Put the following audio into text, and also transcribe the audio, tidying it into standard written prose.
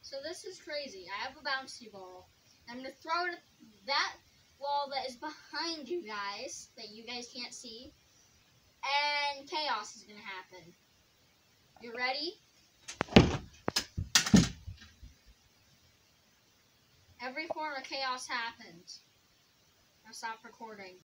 So this is crazy. I have a bouncy ball. I'm going to throw it at that wall that is behind you guys, that you guys can't see. And chaos is going to happen. You ready? Every form of chaos happens. Now stop recording.